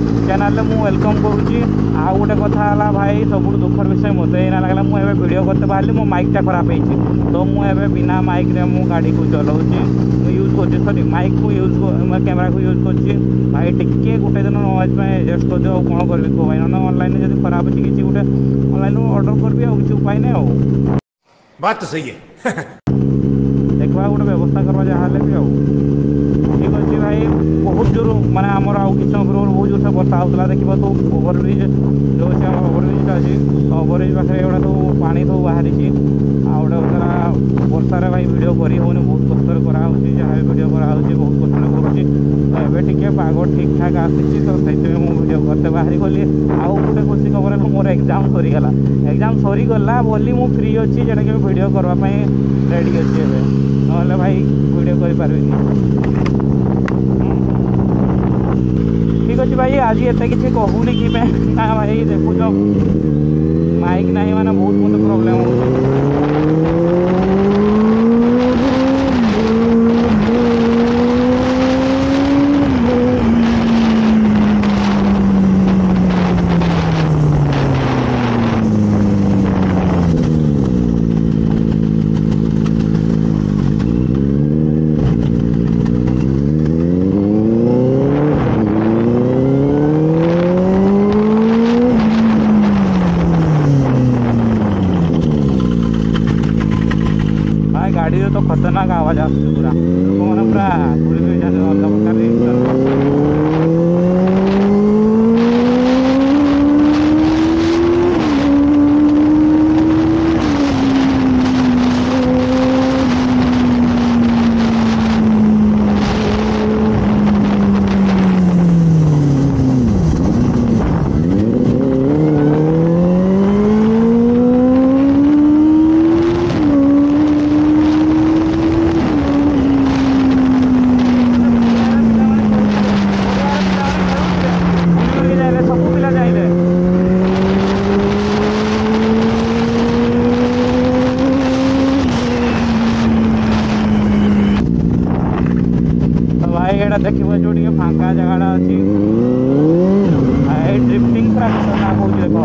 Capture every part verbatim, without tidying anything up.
Channel में welcome करुँची। आउ गोटे कथा है भाई सब दुखर विषय मत ये लगला मुझे वीडियो करते बाहर मो माइकटा खराब होती तो मुझे बिना माइक रे मु गाड़ी को चलाऊँगी यूज कर सॉरी माइक को यूज कैमेरा को यूज कर भाई टिके गोटे दिन नॉइज में एडजस्ट कर दियो कौन करबी को भाई ना ऑनलाइन जब खराब अच्छी किसी गोटे ऑनलाइन ऑर्डर करबी आ किसी उपाय नहीं आ बात तो सही है देखा गोटे व्यवस्था करवा जहाँ भी आ ठीक अच्छे भाई बहुत जोर माने आमर आउ कि बहुत जोर से बर्षा होता देखा तो ओवरब्रिज जो अच्छे ओवरब्रिजटा अच्छी ओवरब्रिज पाखे एगुड़ा सब पानी सब बाहरी आउटा होता बर्षार भाई भिड कर बहुत कष्ट कराऊँगी जहाँ भी भिड कराऊँगी बहुत कष्ट करुँची तो ये टे पाग ठीक ठाक आसी तो से भिड करते बाहरी गली आउ गोटे खुशी खबर मोर एग्जाम सरीगला एग्जाम सरीगला बोली मु फ्री अच्छी जोटा कि भिड करवाई रेडी अच्छे ना भाई भिड कर ठीक अच्छे भाई आज एत किसी कहूनी कि ना भाई देखुच माइक ना माने बहुत मत प्रोब्लेम हो गाड़ी तो खतरनाक आवाज आस पूरा लोक मैंने पूरा पूरी अलग प्रकार देखिए जो फांका जगह अच्छी ड्रिफ्टिंग पूरा खतरनाक हो देख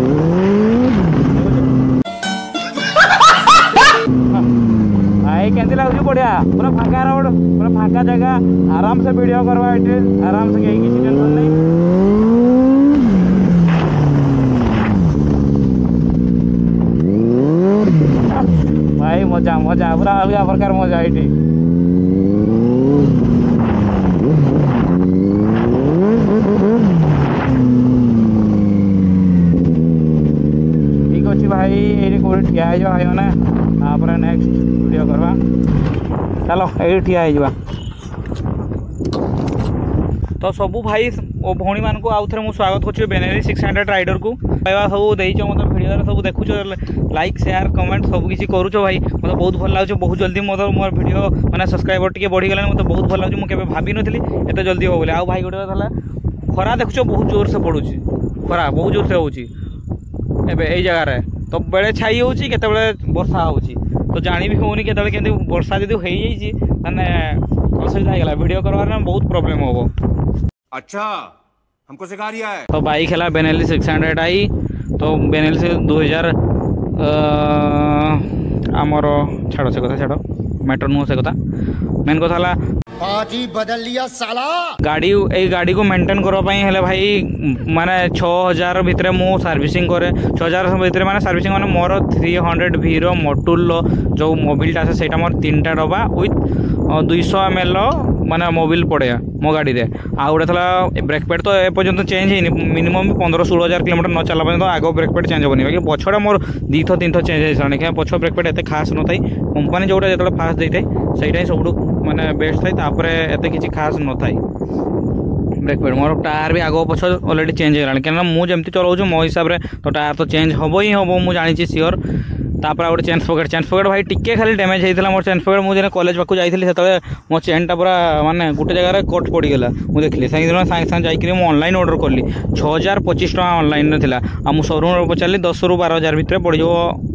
भाई केमती लगुच बढ़िया पूरा फांका रोड पूरा फांका जगह आराम से वीडियो करवा ये आराम से कहीं किसी टेंशन नहीं भाई मजा मजा पूरा अलग प्रकार मजा ये भाई ये कौन ठिया भाई मैंने नेक्स्ट वीडियो करवा चलो ये ठिया हो तो सबू भाई ओ भौणी मान को आउ थे मुझे स्वागत कर बेनेली सिक्स हंड्रेड राइडर को पाइबा सब देच मतलब भिडियो सब देखुच लाइक शेयर कमेंट सब किसी करुच भाई मतलब बहुत भल लगे बहुत जल्दी मतलब मोर भिडियो मैंने सब्सक्राइबर टी बढ़ी गला मतलब बहुत भल लगे मुझे भाभी नी एत जल्दी हो बोले आउ भाई गोटे खरा देखुच बहुत जोर से पड़ू खरा बहुत जोर से हो जगार तो बेले छाई होची केते बेले वर्षा होची तो जानी भी होनी केते बेले केते वर्षा जदी हो जाई माने असुविधा हो गला वीडियो करवार में बहुत प्रॉब्लम होबो। अच्छा हमको सिखा रिया है तो बाइक है बेनेली सिक्स हंड्रेड आई तो बेनेली से दो हजार आमर छाड़ से कथा छाड़ मैटर नुह से कथा मेन कथा बाजी बदल लिया साला गाड़ी ए गाड़ी को मेंटेन करवाई है भाई माने छः हजार भितर मु सर्विसिंग करे छः हजार भितर माने सर्विसिंग माने मोर थ्री हंड्रेड भीरो मोटुल जो मोबिलटा आसे सेटा मोर तीन टा डब्बा विथ दुईश एम एल माने मोबिल पड़े मो गाड़ी रे आ गोटे था ब्रेक पैड तो एपर्यंत चेंज है मिनिमम पंद्रह षोल हजार किलोमीटर न चला पर्यंत आग ब्रेक पैड चेंज होनी बाकी पछड़ा मोर दी थर तीन थर चेंज हो सारे क्या पछ ब्रेक पैड एत खास न थाई कंपनी जोटा जो फास्ट देते सहीटा सब माने बेस्ट थाई तापरे एत किसी खास न थाई ब्रेक पैड मोर टायर भी आग पछ अलरेडी चेंज हो गलानी क्या मुझे चलाऊँ मो हिसाब से तो टायर तो चेंज हम ही हम मुझे जानी सियोर तापर गोटे चेन पकेट चेन पकेट भाई टिके खाली डैमेज होता मोर चेन पकेट मुझे कॉलेज पाक जाइए से मो चेनटा पूरा माने गोटे जगह कट पड़गला मुझे देखिए सागे सागे सागे जाकि ऑनलाइन ऑर्डर कली छः हजार पचिश टाँह ऑनलाइन थी आ शोरूम पचारि दस रु बार हजार भितर पड़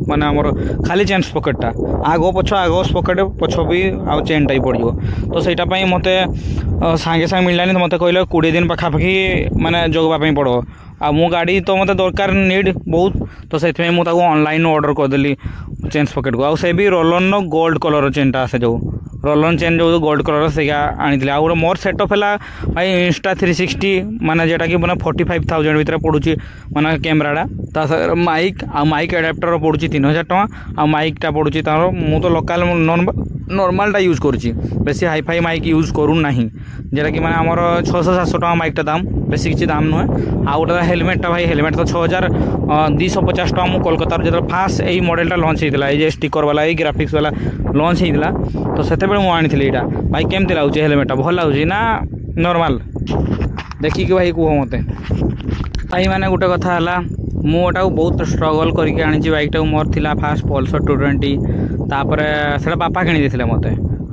माने आमर खाली चेन स्पॉकेटटा आगो पछ आगो स्पॉकेट पछ भी आ चेनटा ही पड़ तो सहीटा मत सागे सागे मिललानी तो मत कहले कोड़े दिन पाखापाखि माने जगवाई पड़ो आ मो गाड़ी तो मत दरकार नीड बहुत तो से मुझे ऑनलाइन ऑर्डर करदेली चेन स्पॉकेट को आ से भी रोलन गोल्ड कलर चेनटा आसे जो रोलन चेन जो गोल्ड कलर से आनी आ गोटे मोर सेटअप है भाई इंस्टा थ्री सिक्सटी माने जेटा कि मैंने फोर्टी फाइव थाउजेंड भितर पड़ुची माने कैमेराटा ता माइक आ माइक एडाप्टर पड़ुची तीन हजार टଙ୍କା आ माइकटा पड़ुची तार मु तो लोकल नॉर्मलटा यूज करुँची बेसी हाई फाई माइक यूज करू ना जेटा कि मैंने आमर छःश सातश टଙ୍କା माइकटा दाम बेसी किसी दाम नुहे आ गोटे हेलमेटा भाई हेलमेट तो छः हजार दुईश पचास टଙ୍କା मु कोलकाता जो फास्ट यही मॉडलटा लॉन्च होता है ये स्टिकर वाला ये ग्राफिक्स वाला लॉन्च होता तो से मुझे आनी यहाँ भाई केमती लगुच हेलमेटा भल लगुच ना नॉर्मल देखिए भाई कह मत भाई मैंने गोटे कथा है मुझा बहुत स्ट्रगल करके आनी बाइकटा मोर थिला फास्ट पल्सर टू ट्वेंटी तापर से बापा किणी मत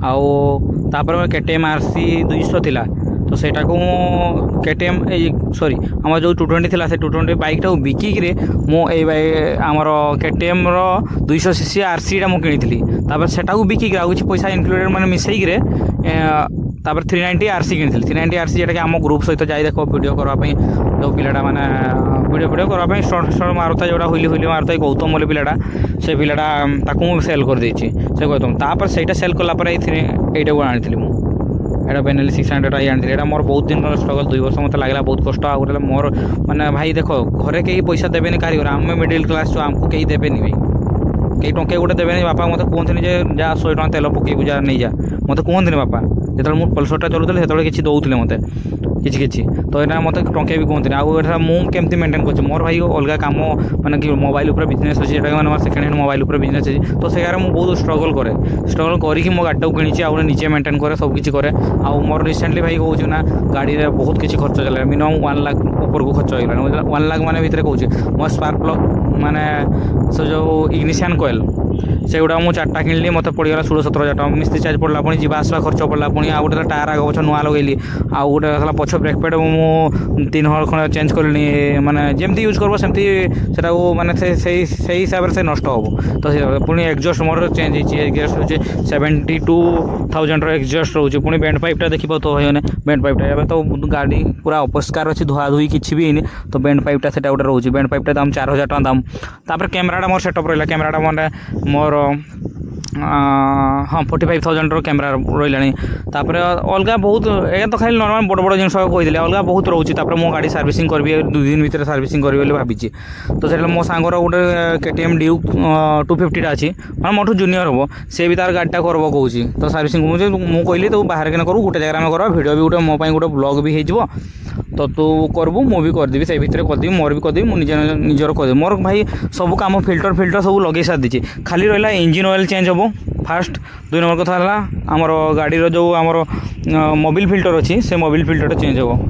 आउे केटीएम आरसी दुईश थिला तो सेटा को केटीएम सॉरी आम जो टू ट्वेंटी थिला से टू ट्वेंटी बाइकटा बिकिक मुझे आमर केटीएम दुईश सीसी आरसीटा मुझे किनी सेटा को बिकिक आ किसी पैसा इनक्लूडेड मैंने मिसेक तापर थ्री नाइंटी आरसी किनी थ्री नाइंटी आरसी जेटा कि आम ग्रुप सहित जाई देख वीडियो करवाई जो पिलाटा मैंने वीडियो वीडियो करवाई स्टंट स्टंट मारुता जोड़ा हुली हुली मारुता गौतम बोले पिलाटा से पिलाटा ताकू सेल कर देछि से गौतम तापर सेटा सेल कलापर एटा को आनी मुझे बेनेली सिक्स हंड्रेड आई आनी एटा मोर बहुत दिन स्ट्रगल दुई वर्ष मत लगला बहुत कष्ट आ गया मोर माने भाई देखो घरे कहीं पैसा देवेनि कारीगर आम मिडिल क्लास आमको कहीं देवेनि भाई कई टंके गोटे देवेनि बापा मत कहते जा शहे टଙ୍କା तेल पकईबू जा नहीं जा मत कहते बापा जो मुझे पल्सरटा चलुली से किसी दौले मत किसी किसी तो यहाँ मत टंके भी कहते आउ मुझे मेंटेन कर मोर भाई अलग कम माने कि मोबाइल उपर बिजनेस अच्छे जो सेकेंड हैंड मोबाइल उपर बिजनेस अच्छे तो से मुझे बहुत स्ट्रगल करे स्ट्रगल करके मो गाड़ी को किणी आउ निजे मेंटेन करे सब किसी करे आउ मोर रिसेंटली भाई कहूँ ना गाड़ी में बहुत किसी खर्च चला मिनिमम वन लाख ऊपर को खर्च होगा वन लाख मान भितर कहूँ मो स्पार्क प्लग माने से जो इग्निशन कॉइल से गुड़ा मुझे चार्टा किणली मत पड़गला षोलह सतर हजार टଙ୍କା मिस्त्री चार्ज पड़ा पुणी जावासवा खर्च पड़ा पुणी आउ गोटे टायर आग पछ नुआ लगेली आउ गोटे पछ ब्रेक पैड मुझे तीन हल खंड चेंज कली माने जमती यूज करब सेमती सेटा माने से हिसाब से नष्ट हम तो पुणी एक्जस्ट मोर चेंज होती एक्जस्ट हो सेवेन्टी टू थाउजेंड एक्जस्ट रोचे पुणी बेंड पाइपटा देखिए तो भाई बेंड पाइपटा तो गाड़ी पूरा अपरिष्कार अच्छी धुआ धुई किसी भी नहीं तो बेंड पाइपटा से गोटे रोचे बेंड पाइपटा दाम चार हजार टଙ୍କା दाम तापर कैमेराटा मोर सेटअप रहा कैमेराटा मैंने मोर हाँ फोर्टी फाइव थाउजेंड कैमेरा रही अलग बहुत ये तो खाली नॉर्मल बड़ बड़ जिन कहीदे अलग बहुत रोचे मो गाड़ी सर्विसिंग करी दुई दिन भितर सर्विसिंग करी भाई तो से मो सांगर गोटे केटीएम ड्यूक टू फिफ्टी अच्छी मैं मोटू जूनियर हम सी भी तार गाड़ीटा करब कौची तो सर्विसिंग मुझे मुझे कहली तो बाहर के करूँ गोटे जगह कर भिडियो भी गोटे मो गोटे ब्लॉग भी हो तो तू करबू मु भी करदेवी से भितर करदेवी मोर भी करदेवी मुझे निजर करदेवी मोर भाई सब कम फिल्टर फिल्टर सब लगे सारी दीजिए खाली रहा इंजिन ऑयल चेंज हम फास्ट दुई नंबर कथा है आमर गाड़ी जो आमर मोबिल फिल्टर अच्छी से मोबिल फिल्टर चेंज हम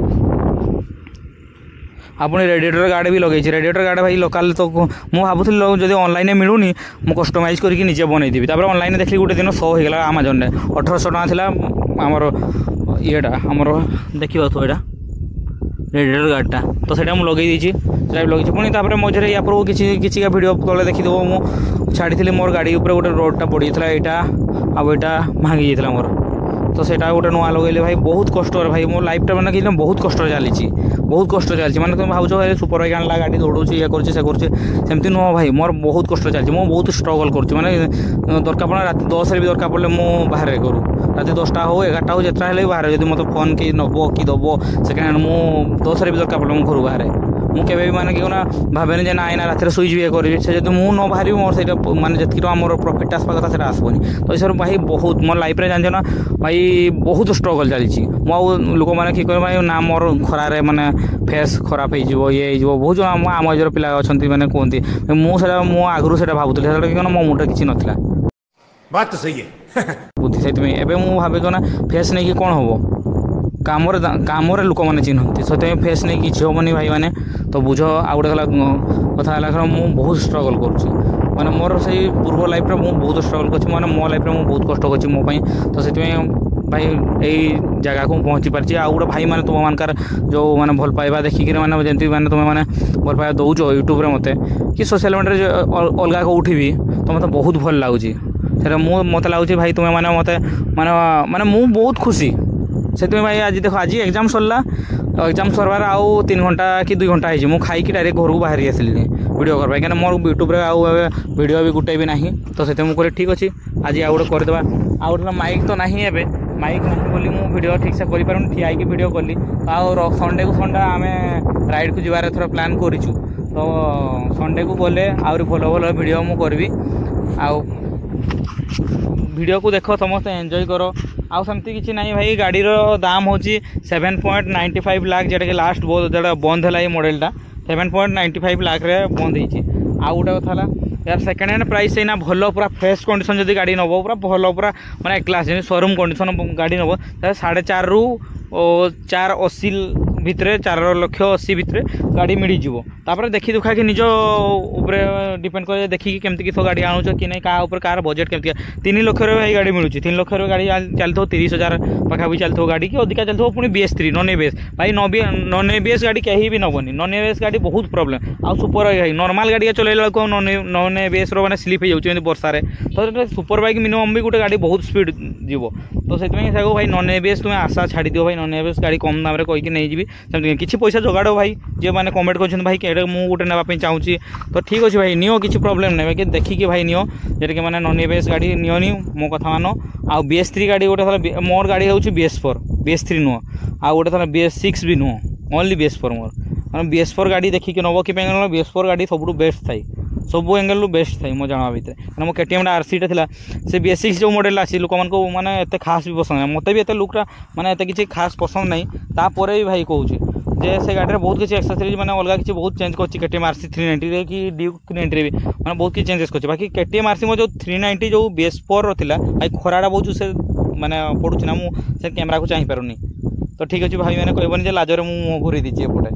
आप रेडिएटर गार्ड भी लगे रेडिएटर गार्ड भाई लोकाल तो मुझे भावुली जब ऑनलाइन मिलूनी मुझे कस्टमाइज करके निजे बनईदेवी ऑनलाइन देखली गोटे दिन शो होगा आमाजन में अठरश टଙ୍କା था आमर येटा आमर देखा तो यहाँ रेडिएटर गार्डटा तो सेटा मुझे लगे से लगे पुणी तापर मझे या पर किसी किसी का वीडियो तले देखीद मुझे छाड़ी मोर गाड़ी उपर गोटे रोडटा पड़ी था यहाँ आउ यहाँ भांगी जाता मोर तो सेटा गोटे नुआ लगे भाई बहुत कष्ट भाई मो लाइफटा मैंने कि बहुत कष्ट चली बहुत कष्ट चलती मैंने तुम भाव सुपर बाइक आना गाड़ी दौड़े ये करमती नुह भाई मोर बहुत कष्ट चलती मुझे बहुत स्ट्रगल करुँच मैंने दरकार पड़े रात दस भी दरकार पड़े मुझे बाहर करूँ रात दसटा हो एगारटा हो जितना है बाहर जब मतलब फोन कि नब कि दब सेकेंड हैंड मुझे दस भी दरकार पड़े मुझे घर बाहर मुझे केवे माने कि भावे जे ना ना रात शुईज ये करी से जब मुझे न बाहर मोर से माने जी मोर प्रॉफिट आसवा कथा से आसबनी तो ये भाई बहुत मोर लाइफ में जान ना भाई बहुत स्ट्रगल चली मुझे लोक मैंने कि भाई ना मोर खरारे माने फेस खराब हो ये हो बहुत जन आम एजर पिला अच्छा मैंने कहते मुझे मुझे आगुरी से भावुली कि मो मुंडे किसी नाला बात तो सही है बुद्धि से मुझे भावे कि ना फेस नहीं कि कौन हम काम कम लोक मैंने चिन्हती से फेस नहीं कि हेनी भाई मैंने तो बुझ आ गए कथा मुझे बहुत स्ट्रगल कर मैंने मोर से पूर्व लाइफ में मुझे बहुत स्ट्रगल कर मो लाइफ में मुझे बहुत कष्ट कर मो तो से भाई यही जगह को पहुँची पार्टी आ गोटे भाई मैंने तुम मानकार जो मैंने भल पाइबा देखिक मैंने जमी मैंने तुम्हें मैंने भल पाइबा दौच यूट्यूब मत कि सोशल मीडिया अलग कौटी भी तो मतलब बहुत भल लगुच मु मत लगुच भाई तुम्हें मैंने मत माने माने मु बहुत खुशी से भाई आज देख आज एग्जाम सरला एग्जाम सरबार आउ तीन घंटा कि दुई घंटा हो खाई डायरेक्ट घर को बाहरी आसली वीडियो करवा कहीं मोर यूट्यूब वीडियो भी गुटे भी ना तो से मुझे ठीक अच्छे आज आउ गोटे करदे आउ गोटे माइक तो ना ए माइक ना बोली मु वीडियो ठीक से कर ठिया वीडियो कली तो संडे को संडे आम राइड को जबार थोड़ा प्लान करूँ तो संडे को गले आहरी भल भल वीडियो मुझे करी आउ वीडियो को देख समस्त एंजॉय करो आउ सेमती किसी ना भाई गाड़ीर दाम हूँ seven point ninety five lakh जोटा कि लास्ट जो बंद है ये मॉडलटा seven point ninety five lakh रे बंद होती आउ गोटे कथा यार सेकेंड हैंड प्राइस ना भल पूरा फ्रेश कंडीशन जब गाड़ी नब पूरा भल पूरा माने क्लास शोरूम कंडीशन गाड़ी नब साढ़े चार रु चार अशी भितर चार लक्ष अशी भितर गाड़ी मिलଯିव तापर देखी दुखा कि निज उपरे डिपेंड करे देखिए केमती किस गाड़ी आणुच कि नहीं क्या ऊपर कार बजेट केमती तीन लक्ष भाई गाड़ी मिलूँ तीन लक्ष गाड़ी चलते तीस हजार पाखापी चलते गाड़ी कि अधिका चलते पुणी B S three non A B S भाई नन ए बी एस गाड़ी कहीं भी नबनी नन ए बी एस गाड़ी बहुत प्रोब्लेम आउ सुपर बाइक नॉर्मल गाड़ी चलैला बेलू नन ए बी एस मैंने स्लीप हो जाती बर्षार तो सुपर बाइक मिनिमम भी गोटे गाड़ी बहुत स्पीड जीव तो से भाई नन ए बी एस तुम्हें आशा छाड़ी दियो भाई नन ए बी एस गाड़ी कम दाम कहीकि नहीं जी सेमती किसी पैसा जोगाड़ भाई जो मैंने कमेंट कर भाई कहीं मुझे गोटे नापी चाहूँगी तो ठीक अच्छे भाई नियो किसी प्रोब्लेम नहीं कि देखिए भाई नियो जेटा कि मैंने नन ए बी एस गाड़ी नियोनी मो कथा मान आउ बी एस थ्री गाड़ी गोटे मोर गाड़ी हूँ B S four B S three नुह आउ गोटे बी एस सिक्स भी नुह ओनली बी एस फोर मोर मैंने बी एस फोर गाड़ी देखिए नब कि बी एस फोर गाड़ी सब बेस्ट थाई सब एंगल रू बेस्ट थाई मो जाना भितर मैंने मो केटीएम आरसीटा था से बी एस सिक्स जो मॉडल आसी लोक मान मैंने एत खास भी पसंद है मत भी एत लुकटा मैंने एत किसी खास पसंद नहीं तापर भी भाई कहूँ जे से गाड़ी बहुत किसी एक्सेसरीज मैंने अलग किसी बहुत चेंज कर केटीएम आरसी थ्री नाइंटी कि ड्यूक थ्री नाइंटी भी मैंने बहुत किसी चेंजेस कर बाकी केटीएम आरसी मो जो थ्री नाइंटी जो बी एस फोर था भाई खराटा बहुत से मैंने पड़ूँ ना मुझे कैमेरा को चाह पारूनी तो ठीक अच्छे भाई मैंने कहबनी जे लाजरे मुँह घूरी दीजिए एपटे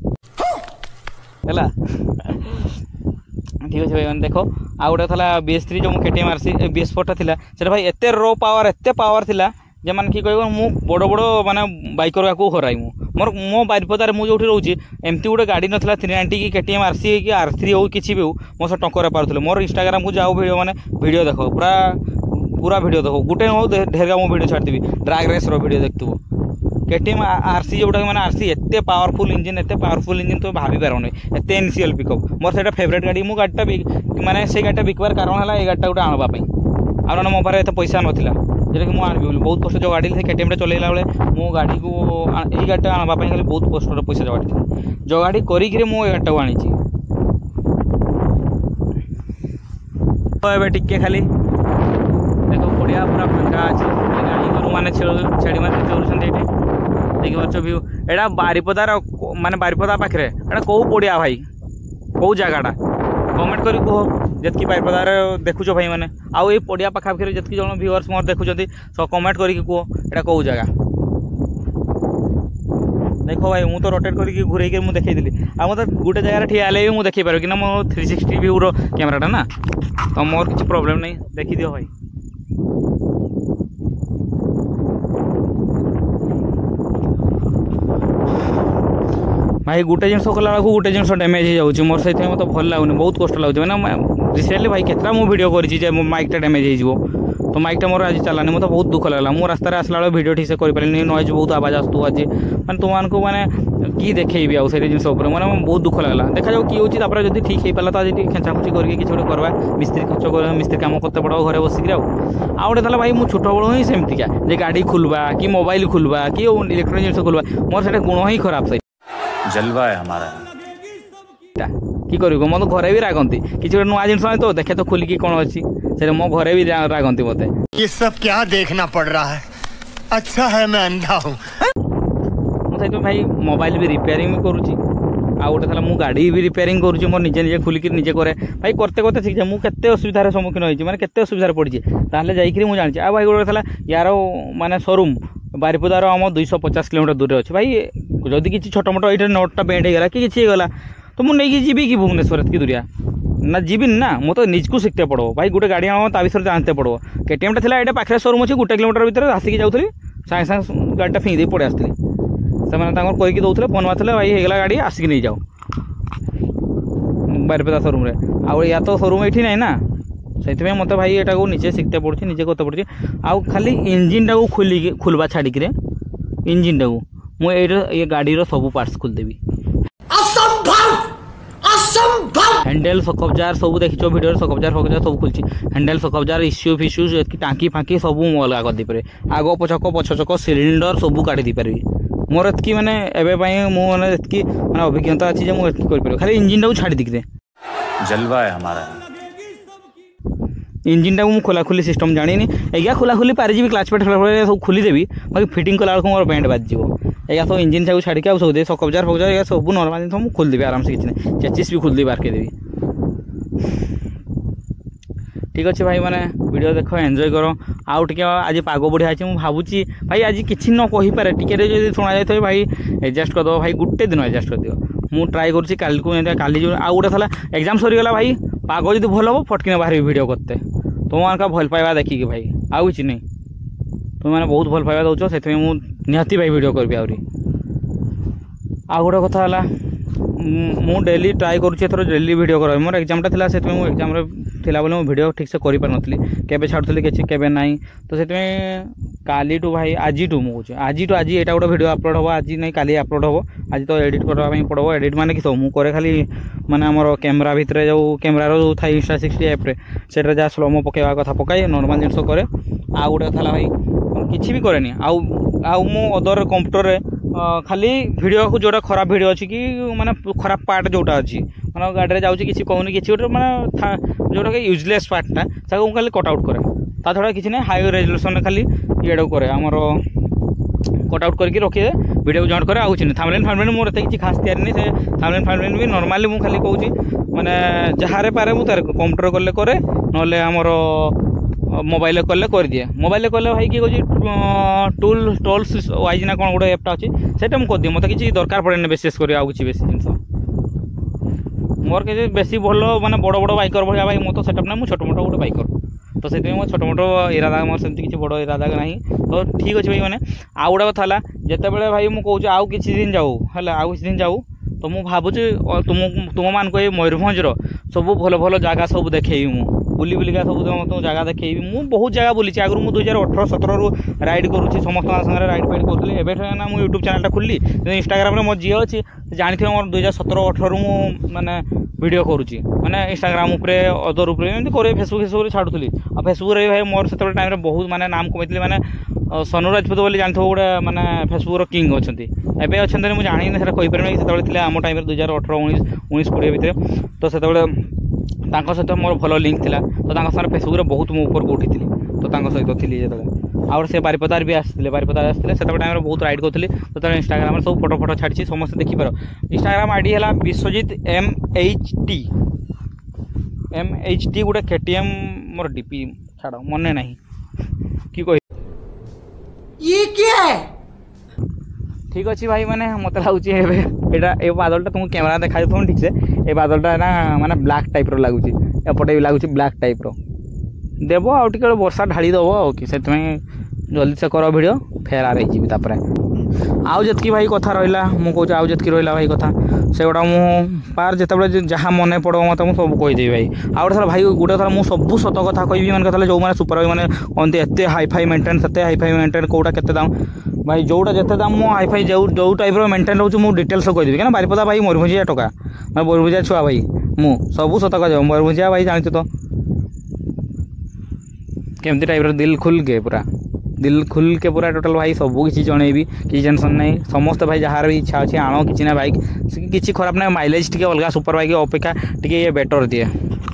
है ठीक अच्छे भाई मैंने देख आउ गोटे था बी एस थ्री जो KTM RC B S four था से भाई एत रो पावर एत पावर था जे मैंने कि कह मु बड़ बड़ माने बाइकर को हराई मु मोर मो बारिपदार मुझे रोचे एमती गोटे गाड़ी नाला थ्री नाइंटी कि केटीएम आरसी कि आर थ्री हो कि भी हो मो सब टक्कर पारे मोर इंस्टाग्राम को जाओ वीडियो मैंने वीडियो देख पूरा पूरा वीडियो देख गोटे हो ढेरगा मो वीडियो छाड़ी ड्रैग रेस वीडियो देखु केटीएम आरसी जोटा मैंने आरसी एत पावरफुल इंजिन एत पावरफुल इंजिन तो भाभी पार एत इनिशियल पिकअप मोर से फेवरेट गाड़ी मो गाड़ीटा माने से गाड़ीटा बिकबार कारण है ये गाड़ीटा गोटे आनवाई आउ ना मो पारे एत पैसा नाला जोटा कि मुझे आनबी बहुत कष्ट जो गाड़ी से केटीएम चलैला बेले मो गाड़ी को यही गाड़ीटा आनवाई खाली बहुत कष्ट पैसा जोगाड़ी जोगाड़ी करी मो गाड़ीटा को आनी तो टिके खाली देख पड़िया पूरा फांका अच्छे गाड़ी गोरु मैंने छेड़ी मैंने चलुँच ये देखिए पार्छ भ्यू एटा बारिपदार माने बारिपदा पाखे एटा कौ पड़िया भाई कौ जगहटा कमेंट करी कह जितकी बारिपदार देखुच भाई मैंने आउ ये पड़िया पाखापाखि जितकी जन व्यूअर्स मोर देखुं सब कमेंट करके कह एटा कौ जगह देख भाई मुझे तो रोटेट करके घूरे मुझे देखी आ मतलब गोटे जगह ठिया भी मुझे देखी पारे कि मो थ्री सिक्सटी व्यू रो कैमेराटा ना तो मोर किसी प्रोब्लेम नहीं देखी दियो भाई भाई गोटे जिन कला गोटे जिन डैमेज हो जाऊँ मोर से मतलब भल लगुनि बहुत कष्ट लगे मैंने रिसेंटली भाई केतटा मु वीडियो कर माइकटा डैमेज हो तो माइकटा मोर आज चलानी मतलब बहुत दुख लगला मो रास्तार आसला बेले वीडियो ठीक से करें नॉइज बहुत आवाज आसू आज मैंने तुमको मैंने कि देखेबी आउ से जिन मैंने बहुत दुख लगला देखा जाऊ कि होती जब ठीक हो पाला तो आज खेचाखुची करके किसी गोटे करवा मिस्त्री खर्च कर मिस्त्री कम करते पड़ो घरे बसिक आउ गोटे भाई मुझे छोट बड़ू ही सेमतिका जे गाड़ी खुलवा कि मोबाइल खुलवा कि इलेक्ट्रोनिक जिन खुलवा मोर से गुण ही खराब से जलवा है हमारा कि कर मत घरे भी रागंती किसी गोटे नुआ जिन तो देखे तो खोलिकी कौन अच्छी से मो घरे भी रागंती मत ये सब क्या देखना पड़ रहा है अच्छा है मैं अंधा हूँ मुझे भाई मोबाइल भी रिपेयरिंग भी करुँची आउ गोटे था गाड़ी भी रिपेयरिंग करुँची मोर निजे निजे खोलिक निजे करे भाई करते करते ठीक है मुझे केते असुविधार सम्मुखीन होती मैंने केते असुविधार पड़ी ताहले जाइकरी मुझे जानी आ भाई गोटे था यार माने शोरूम बारिपदार आम दुईश पचास किलोमीटर दूर अच्छे भाई जदि किसी छोट मोट ये नोटा बेंड होगा कि किसी होगा तो मुझे नहीं जी कि भुवनेश्वर की दूरिया ना जीवन ना मो तो निजको शिखते पड़ो भाई गोटे गाड़ी आना ता विषय जानते पड़ो केटीएम टा ये पाखे शोरूम अच्छी गोटे किलोमीटर भितर आसिक जाऊँगी सागे सागे गाड़ी फिंगी पड़े आसती से कहीकि दौले फोन मारते भाई होगा गाड़ी आसिक नहीं जाओ बारिपदा शोरूम आउ या तो शोरूम ये ना ना से मत भाई यहाँ को निजे शिखते पड़े निजे करते पड़े आउ खाली इंजिन टाक खोल खोलवा छाड़िक इंजिन टाक मुझे गाड़ी सब पार्ट्स खोलदेवी हैंडल सकबजार सब देखिए वीडियो सकबजार फकजार सब खुलची हैंडल सकबजार इश्यू फिश्यू टांकी फांकी सब मु अलग कर देपारे आग पछक पछचक सिलिंडर सब काटी दे पारि मोर एतकी माने एबे पई मु माने एतकी माने अभिज्ञता अछि जे मु एतकी कर पारे खाली इंजिन टाको छाड़ी दिखदे जलवा है हमारा इंजिन टाको मु खोला खुली सिस्टम जानिनी एगा खोला खुली पारि जीवी क्लच पेट सब खोली देबी बाकी फिटिंग कला बेलको मोर बैंड बाज जीवो एगा सब इंजिन टाको छाड़ी के आ सब दे सकबजार फकजार एगा सब नॉर्मल जिन सब खोल देबी आराम से किछ नै चेचिस भी खोल देबी बार के देबी ठीक अच्छे भाई मैंने वीडियो देख एंजॉय करो आउ टे आज पाग बढ़िया अच्छे मुझे भावुची भाई आज किसी न कहीपे टी शुणा जाए भाई एडजस्ट करदेव भाई गोटे दिन एडजस्ट करदिव मु ट्राए करुँची काली को काली जो आउ गोटे था एग्जाम सरीगला भाई पाग जब भल हम फटकिना बाहर वीडियो करते तुम मान भल पाइबा देखिए भाई आउ कि नहीं तुम मैंने बहुत भल पाइबा दौच से निहाती भाई वीडियो करी आहरी आउ गोटे कथा है मु डेली ट्राए करुँची एथर डेली वीडियो कर मोर एग्जामटा था से एग्जाम थिला बोले वीडियो ठीक से करि पार नथली केबे छाड़ुथली किछि केबे नाही तो से काली टू भाई आज टू मु कहूँ आज टू आज एटा गोटे वीडियो अपलोड हो आज नहीं काली अपलोड हो आज तो एडिट करबा पड़ो एडिट माने कि सब मु करे खाली माने हमर कैमरा भितर जो कैमरा रो था इंस्टा सिक्सटी एप रे सेटा जा स्लोमो पकेवा कथा पकाई नॉर्मल जिनस करे आ गोटे था भाई किछि भी करेनी आउ आउ मु अदर कंप्यूटर रे खाली वीडियो को जोटा खराब वीडियो अच्छी कि माने खराब पार्ट जोटा अच्छी माने गाड़ी में जाऊँगी किसी कहूनी किसी गोटे माने जोटा कि यूजलेस पार्टा ताको खाली कट आउट करे ता छड़ा किसी ना हाई रेजोल्यूशन खाली ये करे आमर कट आउट करके रखिए वीडियो जॉइंट करे आउ चिन्ह थामलेन फामलेन मोर एते किछि खास तैयारी नहीं से थामलेन फामलेन भी नॉर्मली मु खाली कहूँ माने जहारे पारे मु तार कंप्यूटर कले करे नले आमर मोबाइल कले कर दिए मोबाइल कले भाई किए कहूँ टूल टोल्स वाइज ना कौन गोटे एपटा अच्छे से मुझे कर दिए मत कि दरकार पड़े विशेष कर आउ कि बेसी जिन मोर किसी बेसी भल माने बड़ बड़ बाइकर भाई भाई मो तो सेटअप ना छोट मोट गोटे बाइकर तो से मो छोट मोट इरादा मोर सेमती किसी बड़ इरादा ना तो ठीक अच्छे भाई मैंने आउ गोटे कथा जिते बड़े भाई मुझे कहूँ आउ किसी दिन जाऊ है आउ किसी दिन जाऊ तो मुझे भावुँ तुम तुम मान को मयूरभंजर सब भल भल जगह सब देखेबी मु बुली बुलिका सब तुम जगह देखेबी मु बहुत जगह बुली आगु मुझे दुई हजार अठर सतर रु राइड करुँची समस्त सागर राइड फाइड करूँ एवं ना मुझे यूट्यूब चैनल खुली इंस्टाग्राम रे मो झी अच्छी जानी मोर दुई हजार सतर अठर मु माने वीडियो करुँची माने इंस्टाग्राम उपरे अदर उपरे एमती करे फेसबुक फेसबुक छाड़ुली आ फेसबुक रे भाई मोर से टाइम बहुत माने नाम कमाई माने सनु राजपूत बोली जानते गोटे माने फेसबुक किंग अच्छा एवं अच्छा मुझे जानी ना कहीपर से आम टाइम दुई हजार अठर उन्नीस उन्नीस कोड़े भितर तो से सहित मोर भल लिंक था तो सारे फेसबुक रे बहुत मु ऊपर को उठी तो सहित थी जो आउ से बारिपदार भी आसते बारिपदार आसते से टाइम बहुत राइड करूँ तो इंस्टाग्राम सब फोटो फोटो छाड़ी समस्त देखिपार इंस्टाग्राम आईडी है Biswajit M H T M H T गोटे केटीएम मोर डीपी छाड़ मन ना कि कह ये क्या है ठीक अच्छे भाई मैंने मत लगुच ये बादलटा तुमको कैमरा देखा तुम ठीक से ये बादलटा ना माने ब्लैक टाइप रो लगुच एपटे भी लगुच ब्लैक टाइप रो देव आउ टे वर्षा ढाड़ी दब आ कि जल्दी से कर वीडियो फेर आर होपर आउ जी भाई कथा रहा मुझे आउ जी रहा भाई कथा से गुड़ा मु पार जिते जहाँ मन पड़ो मत मुझे सब कहीदेवी भाई आउ गोटे भाई गोटे थर मुझे सब सत कथा कहि मैंने कहते जो मैंने सुपर मैंने कहते एत हाईफाई मेन्टेन से हाईफाई मेन्टेन कौटा के दाम भाई जोटा जिते दाम मो हाईफाई जो जो टाइप मेन्टेन रोचे मुझे डिटेल्स कहीदेवी क्या बारिपदा भाई मयूरभंजिया टका मैं मयूरभंजिया छुआ भाई मु सब सत कह मयूरभंजिया भाई जानी तो केमती टाइप दिल खुल के पूरा दिल खुल के पूरा टोटल भाई सब किसी जनइबी किसी टेंशन नहीं समस्त भाई जहाँ भी इच्छा अच्छे आण कि ना बाइक किसी खराब ना माइलेज टी अलग सुपर बाइक अपेक्षा टी ये बेटर दिए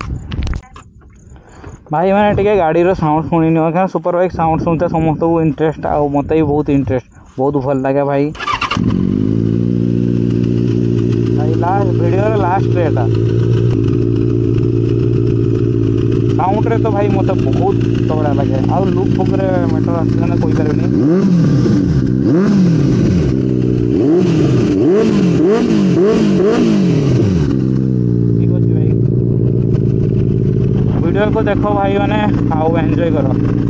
भाई मैंने टे गाड़ी साउंड शुणी क्या सुपर बाइक साउंड शुणते समस्त को इंटरेस्ट आ मत भी बहुत इंटरेस्ट बहुत भल लगे भाई भाई लास्ट वीडियो लास्ट रेटा साउंड रे तो भाई मत बहुत तगड़ा लगे आ लुक बुक रे मैटर आसने कोई पारे ठीक अच्छे भाई वीडियो को देखो भाई मैंने, आओ एंजॉय करो।